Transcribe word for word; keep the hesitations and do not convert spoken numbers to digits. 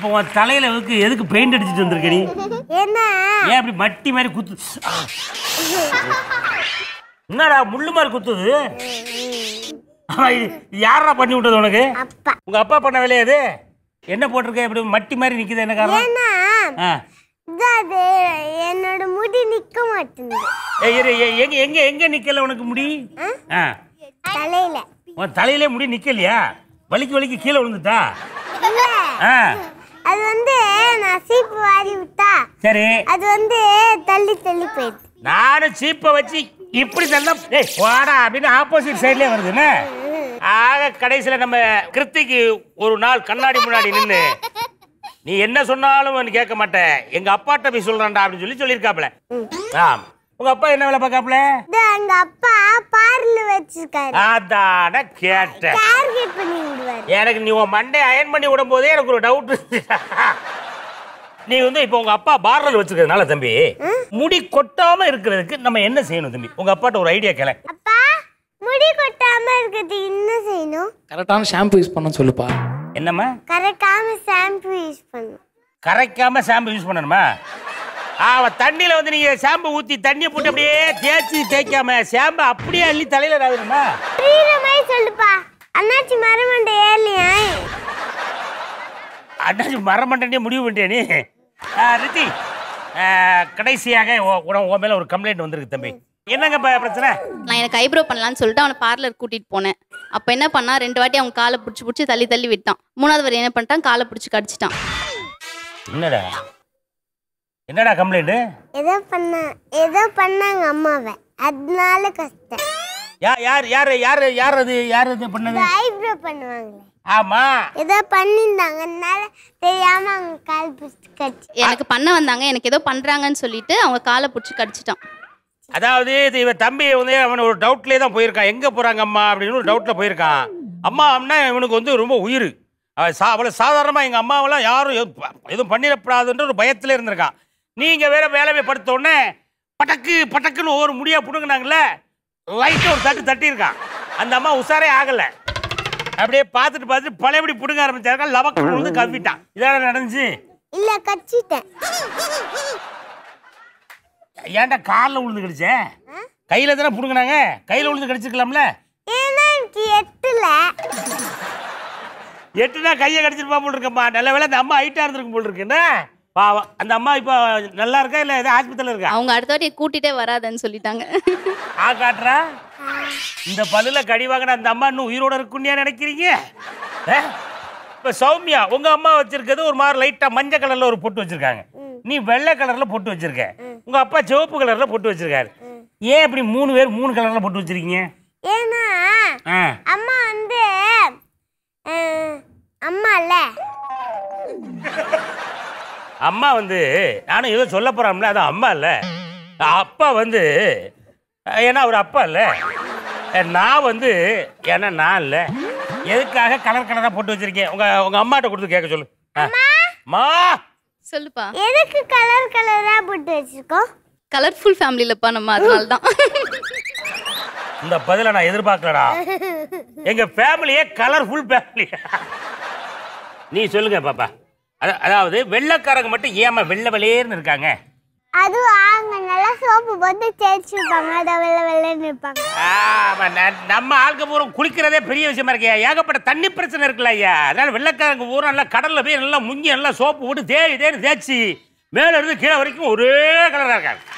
இப்போ உன் தலையில எதுக்கு எதுக்கு பெயிண்ட் அடிச்சிட்டு வந்திருக்க நீ? என்ன ஏன் அப்படி மட்டி மாதிரி குத்து? என்னடா முள்ளு மாதிரி குத்துது? யாரா பண்ணி விட்டது உனக்கு? அப்பா. உங்க அப்பா பண்ண வேலையா இது? என்ன போட்டிருக்க இப்படி மட்டி மாதிரி நிக்குது, என்ன காரணம்? என்னோட முடி நிக்க மாட்டேங்குது. எங்க எங்க எங்க நிக்கல உனக்கு முடி? தலையில. உன் தலையிலே முடி நிக்கலையா? வலிக்கு வலிக்கு கீழே விழுந்துட்டா? அது வந்து நான் சீப்பு வாரி விட்டா சரி, அது வந்து தள்ளி தள்ளி போயிடுது. நானும் சீப்பை வச்சு இப்படி தள்ளா வாடா அப்படின்னு ஆப்போசிட் சைட்லயே வருதுன்னு. ஆக கடைசியில நம்ம கிருத்திக்கு ஒரு நாள் கண்ணாடி முன்னாடி நின்று நீ என்ன சொன்னாலும் கேட்க மாட்டேன், எங்க அப்பாட்ட போய் சொல்றேன்டா அப்படின்னு சொல்லி சொல்லியிருக்காப்ல. ஆம், உங்க அப்பா என்ன வேலை பார்க்காப்ல? எங்க அப்பா பார்ல வச்சிருக்காரு. அதான கேட்டேன். டார்கெட் பண்ணி விடுவாரு. எனக்கு நீ உன் மண்டே அயன் பண்ணி விடும் போதே எனக்கு ஒரு டவுட். நீ வந்து இப்போ உங்க அப்பா பார்லர் வச்சிருக்கிறதுனால தம்பி முடி கொட்டாம இருக்கிறதுக்கு நம்ம என்ன செய்யணும் தம்பி? உங்க அப்பாட்ட ஒரு ஐடியா கேள. அப்பா, முடி கொட்டாம இருக்கிறதுக்கு என்ன செய்யணும்? கரெக்டான ஷாம்பு யூஸ் பண்ண சொல்லுப்பா. என்னம்மா? கரெக்டான ஷாம்பு யூஸ் பண்ணணும். கரெக்டாம ஷாம்பு யூஸ் பண்ணணுமா? ஆவ தண்ணியில வந்து நீங்க ஷாம்பு ஊத்தி தண்ணியை போட்டு அப்படியே தேய்ச்சி தேய்க்காம ஷாம்பு அப்படியே அள்ளி தலையில ராவுமா? புரியுற மாதிரி சொல்லுப்பா. அண்ணாச்சி மரமண்டை ஏறலையா? அண்ணாச்சி மரமண்டே முடிவு பண்ணிட்டே நீ. ரித்தி, கடைசியாக உன் மேல ஒரு கம்ப்ளைண்ட் வந்திருக்கு தம்பி. என்னங்க பிரச்சனை? நான் எனக்கு ஐப்ரோ பண்ணலான்னு சொல்லிட்டு அவனை பார்லர் கூட்டிட்டு போனேன். அப்ப என்ன பண்ணா, ரெண்டு வாட்டி அவன் காலை பிடிச்சி பிடிச்சி தள்ளி தள்ளி விட்டான். மூணாவது வாரி என்ன பண்ணிட்டான், காலை பிடிச்சி கடிச்சிட்டான். என்னடா என்னடா கம்ப்ளைண்ட்? ஏதோ பண்ண ஏதோ பண்ணாங்க அம்மாவை, அதனால கஷ்டம். யார் யார் யார் யார் யார் அது யார் அது பண்ணது? ஐப்ரோ பண்ணுவாங்களே. ஆமா, ஏதோ பண்ணிருந்தாங்கனால தெரியாம அவங்க கால் பிடிச்சி கடிச்சு. எனக்கு பண்ண வந்தாங்க, எனக்கு ஏதோ பண்றாங்கன்னு சொல்லிட்டு அவங்க காலை பிடிச்சி கடிச்சிட்டான். அதாவது இவன் தம்பி வந்து அவன் ஒரு டவுட்லேயே தான் போயிருக்கான். எங்கே போகிறாங்க அம்மா அப்படின்னு ஒரு டவுட்டில் போயிருக்கான். அம்மா அம்னா இவனுக்கு வந்து ரொம்ப உயிர். சா அவ்வளோ சாதாரணமாக எங்கள் அம்மாவெல்லாம் யாரும் எதுவும் பண்ணிடப்படாதுன்ற ஒரு பயத்தில் இருந்திருக்கான். நீங்கள் வேற வேலையை படுத்தோடனே பட்டக்கு பட்டக்குன்னு ஒவ்வொரு முடியாக பிடுங்கினாங்களே, லைட்டாக ஒரு தட்டு தட்டியிருக்கான். அந்த அம்மா உஷாரே ஆகலை. அப்படியே பார்த்துட்டு பார்த்துட்டு பழையபடி பிடுங்க ஆரம்பிச்சாருக்கா, லவக்கு விழுந்து கவ்விட்டான். இதான நடந்துச்சு? இல்லை, கச்சிட்டேன். ஏன்டா காலில் விழுந்து கடிச்ச? கையில தானே புடுங்கினாங்க, கையில விழுந்து கடிச்சிருக்கலாம்ல. எட்டுல எட்டுனா கையை கடிச்சிருப்பா போல் இருக்கம்மா. நல்ல வேலை அந்த அம்மா ஹைட்டா இருந்திருக்கும் போல் இருக்குன்னா பாவம். அந்த அம்மா இப்போ நல்லா இருக்கா இல்லை ஏதோ ஹாஸ்பிட்டலில் இருக்கா? அவங்க அடுத்த வாட்டி கூட்டிகிட்டே வராதுன்னு சொல்லிட்டாங்க. ஆ காட்டுறா, இந்த பல்லுல கடி வாங்கின அந்த அம்மா இன்னும் உயிரோட இருக்குன்னு நினைக்கிறீங்க? இப்போ சௌமியா உங்க அம்மா வச்சிருக்கிறது ஒரு மாதிரி லைட்டா மஞ்சள் கலர்ல ஒரு பொட்டு வச்சிருக்காங்க, நீ வெள்ளை கலர்ல பொட்டு வச்சிருக்க. உங்க அப்பா சிவப்பு கலர்ல பொட்டு வச்சிருக்காரு. ஏன் இப்படி மூணு பேர் மூணு கலர்ல பொட்டு வச்சிருக்கீங்க? ஏன்னா அம்மா வந்து அம்மா இல்ல. அம்மா வந்து நானும் ஏதோ சொல்ல போறாம்ல, அது அம்மா இல்ல. அப்பா வந்து ஏன்னா ஒரு அப்பா இல்ல. நான் வந்து ஏன்னா நான் இல்ல. எதுக்காக கலர் கலரா போட்டு வச்சிருக்கேன்? உங்க உங்க அம்மாட்ட கொடுத்து கேட்க சொல்லு. மா சொல்லுப்பா. எதுக்கு கலர் கலரா போட்டு வச்சிருக்கோம்? கலர்ஃபுல் ஃபேமிலிலப்பா நம்ம, அதனால தான். இந்த பதில நான் எதிர்பார்க்கலடா. எங்க ஃபேமிலியே கலர்ஃபுல் ஃபேமிலி. நீ சொல்லுங்க பாப்பா. அதாவது வெள்ளைக்காரங்க மட்டும் ஏமா வெள்ளை வெள்ளையர்னு இருக்காங்க? அது ஆங்க நல்லா சோப்பு போட்டு தேய்ச்சி இருப்பாங்க, அத வெள்ளை வெள்ளைன்னு இருப்பாங்க. ஆமா, நம்ம ஆளுக்கு பூரா குளிக்கிறதே பெரிய விஷயமா இருக்கே. ஏகப்பட்ட தண்ணி பிரச்சனை இருக்குல்ல ஐயா. அதனால வெள்ளைக்காரங்க பூரா நல்லா கடல்ல போய் நல்லா முங்கி நல்லா சோப்பு போட்டு தேடி தேடி தேய்ச்சி மேல இருந்து கீழே வரைக்கும் ஒரே கலரா இருக்காங்க.